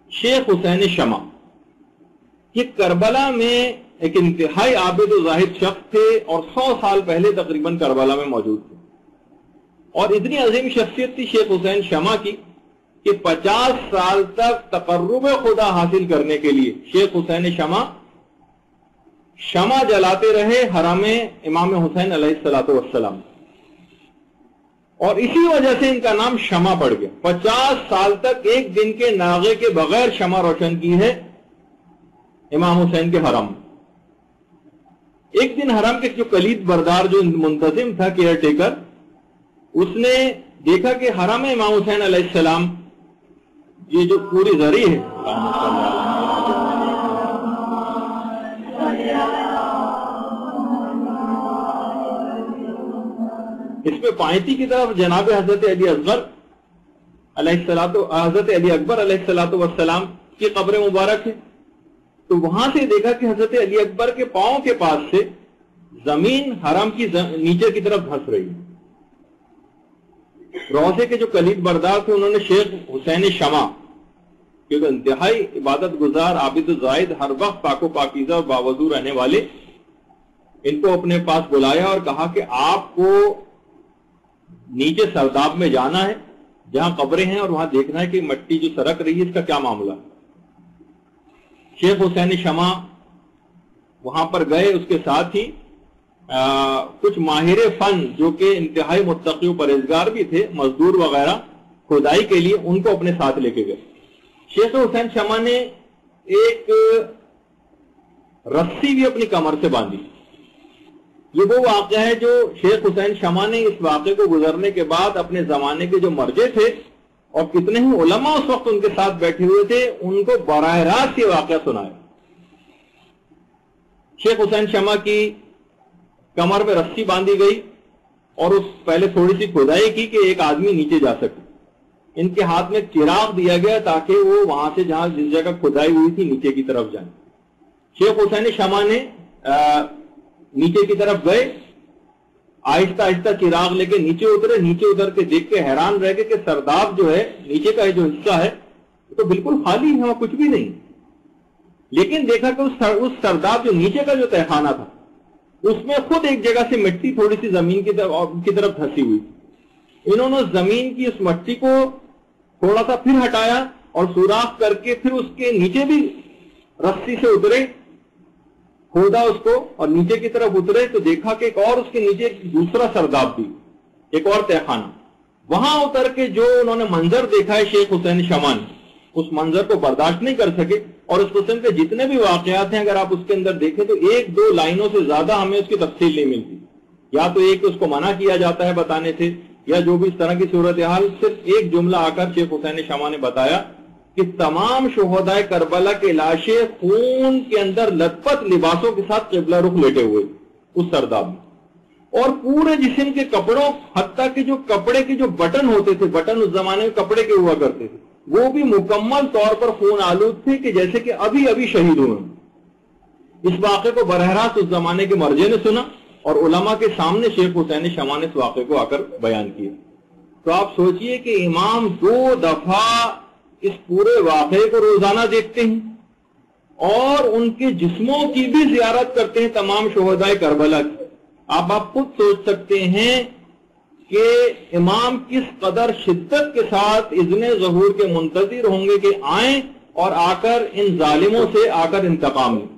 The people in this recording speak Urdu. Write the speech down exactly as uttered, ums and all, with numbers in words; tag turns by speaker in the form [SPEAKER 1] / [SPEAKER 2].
[SPEAKER 1] شیخ حسین شمع یہ کربلا میں ایک انتہائی عابد و زاہد شخص تھے اور سو سال پہلے تقریباً کربلا میں موجود تھے، اور اتنی عظیم شخصیت تھی شیخ حسین شمع کی کہ پچاس سال تک تقرب خدا حاصل کرنے کے لیے شیخ حسین شمع شمع جلاتے رہے حرم امام حسین علیہ الصلوۃ والسلام، اور اسی وجہ سے ان کا نام شمع پڑ گیا۔ پچاس سال تک ایک دن کے ناغے کے بغیر شمع روشن کی ہے امام حسین کے حرم۔ ایک دن حرم کے جو کلید بردار جو منتظم تھا کیئر ٹیکر، اس نے دیکھا کہ حرم امام حسین علیہ السلام یہ جو پوری زری ہے اس پہ پائنتی کی طرف جناب حضرت علی اصغر علیہ السلام حضرت علی اکبر علیہ السلام والسلام کی قبر مبارک ہے، تو وہاں سے دیکھا کہ حضرت علی اکبر کے پاؤں کے پاس سے زمین حرم کی نیچے کی طرف دھس رہی ہے۔ روضے کے جو کلید بردار تھے انہوں نے شیخ حسین شمع کیونکہ انتہائی عبادت گزار عابد زاہد ہر وقت پاک و پاکیزہ اور باوضو رہنے والے، ان کو اپنے پاس بلایا اور کہا کہ آپ کو نیچے سرداب میں جانا ہے جہاں قبریں ہیں اور وہاں دیکھنا ہے کہ مٹی جو سرک رہی ہے اس کا کیا معاملہ ہے۔ شیخ حسین شمع وہاں پر گئے، اس کے ساتھ ہی آ, کچھ ماہر فن جو کہ انتہائی متقی و پرہیزگار بھی تھے، مزدور وغیرہ کھدائی کے لیے، ان کو اپنے ساتھ لے کے گئے۔ شیخ حسین شمع نے ایک رسی بھی اپنی کمر سے باندھی۔ یہ وہ واقعہ ہے جو شیخ حسین شمع نے اس واقعے کو گزرنے کے بعد اپنے زمانے کے جو مرجع تھے اور کتنے ہی علماء اس وقت ان کے ساتھ بیٹھے ہوئے تھے ان کو براہ راست یہ واقعہ سنایا۔ شیخ حسین شمع کی کمر میں رسی باندھی گئی اور اس پہلے تھوڑی سی کھدائی کی کہ ایک آدمی نیچے جا سکے۔ ان کے ہاتھ میں چراغ دیا گیا تاکہ وہ وہاں سے جہاں جس جگہ کھدائی ہوئی تھی نیچے کی طرف جائیں۔ شیخ حسین شمع نے نیچے کی طرف گئے، آہستہ آہستہ چراغ لے کے نیچے اترے، نیچے اتر کے دیکھ کے حیران رہ گئے کہ سرداب جو ہے نیچے کا جو حصہ ہے تو بالکل خالی ہے، وہاں کچھ بھی نہیں۔ لیکن دیکھا کہ اس سرداب جو نیچے کا جو تہخانہ تھا اس میں خود ایک جگہ سے مٹی تھوڑی سی زمین کی طرف کی طرف دھسی ہوئی تھی۔ انہوں نے زمین کی اس مٹی کو تھوڑا سا پھر ہٹایا اور سوراخ کر کے پھر اس کے نیچے بھی رسی سے اترے، کھودا اس کو اور نیچے کی طرف اترے تو دیکھا کہ ایک اور اس کے نیچے ایک دوسرا سرداب بھی، ایک اور تہخانہ۔ وہاں اتر کے جو انہوں نے منظر دیکھا ہے شیخ حسین شمع نے، اس منظر کو برداشت نہیں کر سکے، اور اس قسم کے جتنے بھی واقعات ہیں اگر آپ اس کے اندر دیکھیں تو ایک دو لائنوں سے زیادہ ہمیں اس کی تفصیل نہیں ملتی، یا تو ایک اس کو منع کیا جاتا ہے بتانے سے، یا جو بھی اس طرح کی صورتحال صرف ایک جملہ آ کر شیخ حسین شمع نے بتایا کہ تمام شہدائے کربلا کے لاشیں خون کے اندر لت پت لباسوں کے ساتھ قبلہ رخ لیٹے ہوئے اس سرداب میں، اور پورے جسم کے کپڑوں حتیٰ کہ جو کپڑے کے جو بٹن ہوتے تھے، بٹن اس زمانے میں کپڑے کے ہوا کرتے تھے، وہ بھی مکمل طور پر خون آلود تھے کہ جیسے کہ ابھی ابھی شہید ہوئے۔ اس واقعے کو براہ راست اس زمانے کے مرجع نے سنا اور علماء کے سامنے شیخ حسین شمع نے اس واقعے کو آ کر بیان کیا۔ تو آپ سوچئے کہ امام دو دفعہ اس پورے واقعے کو روزانہ دیکھتے ہیں اور ان کے جسموں کی بھی زیارت کرتے ہیں، تمام شہدائے کربلا کی۔ آپ آپ خود سوچ سکتے ہیں کہ امام کس قدر شدت کے ساتھ اذن ظہور کے منتظر ہوں گے کہ آئیں اور آ کر ان ظالموں سے آ کر انتقام لیں۔